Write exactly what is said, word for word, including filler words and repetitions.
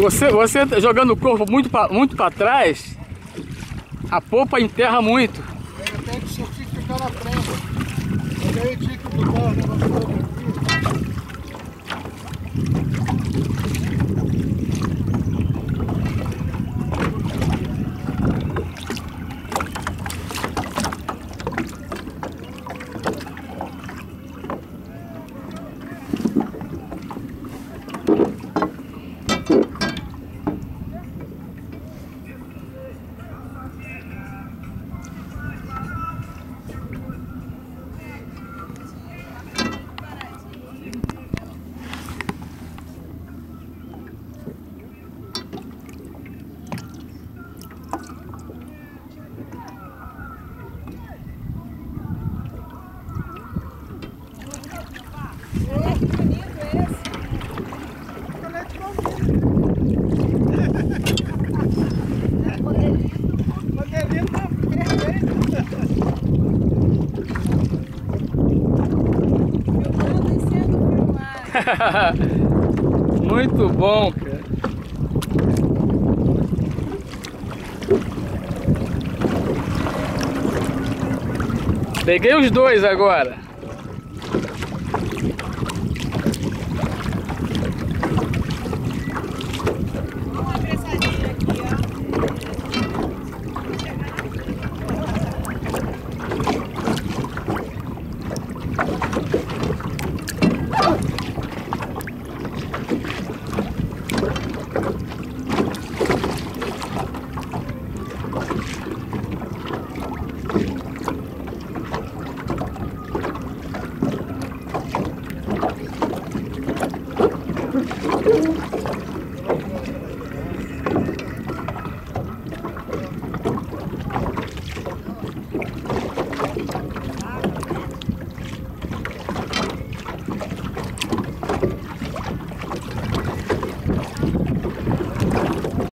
Você, você jogando o corpo muito para muito para trás, a polpa enterra muito. Eu tenho que sentir que ficar na frente. Eu aí tinha que botar o negócio todo aqui. Muito bom, cara. Peguei os dois agora.